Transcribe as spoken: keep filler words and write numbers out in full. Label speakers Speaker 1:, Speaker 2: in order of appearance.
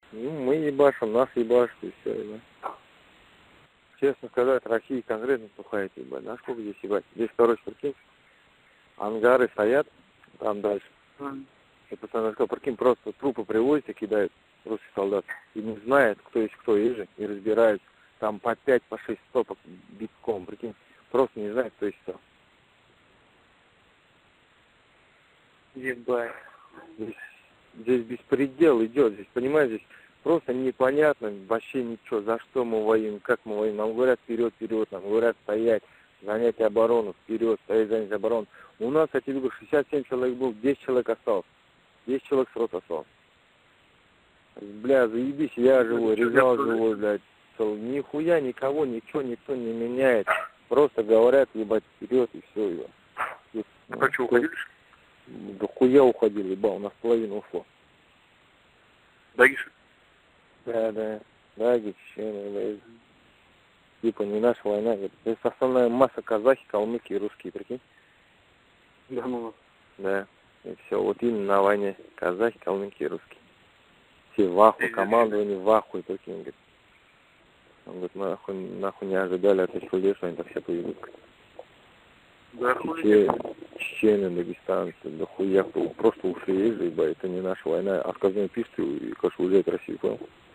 Speaker 1: Ну, мы ебашим, нас ебашит, и все, да. Честно сказать, Россия конкретно тухает, ебать. Да сколько здесь ебать? Здесь, короче, прикинь, ангары стоят, там дальше.
Speaker 2: Mm.
Speaker 1: И пацаны, прикинь, просто трупы привозят и кидают русских солдат. И не знают, кто есть кто, есть же, и разбираются. Там по пять, по шесть стопок битком, прикинь. Просто не знают, кто есть кто.
Speaker 2: Ебать.
Speaker 1: Здесь, здесь беспредел идет, здесь, понимаешь, здесь просто непонятно вообще ничего, за что мы воюем, как мы воюем. Нам говорят вперед, вперед, нам говорят стоять, занять оборону, вперед, стоять, занять оборону. У нас, я тебе говорю, шестьдесят семь человек был, десять человек осталось. десять человек с рота осталось. Бля, заебись, я живой, Резал живой, блядь. Нихуя, никого, ничего, никто не меняет. Просто говорят, ебать, вперед и все, ебать.
Speaker 2: А что, уходили?
Speaker 1: Да хуя уходили, ебал, у нас половина ушло.
Speaker 2: Дагиш?
Speaker 1: Да, да, Даги, чечены, блядь. Типа не наша война, говорит. Здесь основная масса казахи, калмыки и русские, прикинь.
Speaker 2: Да ну.
Speaker 1: Да, и все, вот именно на войне казахи, калмыки и русские. Все в ахуе, командование в ахуе, прикинь, говорит. Он говорит, нахуй, нахуй не ожидали от этих людей, что они так все поведут.
Speaker 2: Да,
Speaker 1: Чече... Чечены, дагестанцы, да хуя, просто ушли, ебать, это не наша война. Отказные пишут и, конечно, уезжает Россию, понял?